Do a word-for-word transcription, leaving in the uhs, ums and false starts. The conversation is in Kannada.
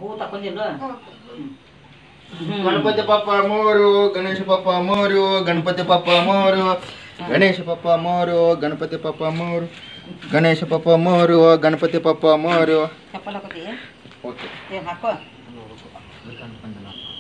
ಹೂ ತಕೊಂಡಿಲ್ಲ ಗಣಪತಿ ಪಪ್ಪ ಮೋರು ಗಣೇಶ ಪಪ್ಪ ಮೋರು ಗಣಪತಿ ಪಪ್ಪ ಮೋರು ಗಣೇಶ ಪಪ್ಪ ಮೋರು ಗಣಪತಿ ಪಪ್ಪ ಮೋರು ಗಣೇಶ ಪಪ್ಪ ಮೋರು ಗಣಪತಿ ಪಪ್ಪ ಮೋರು ಚಪ್ಪಲ್ ಹಾಕೋತಿ ಓಕೆ ಹಾಕೋ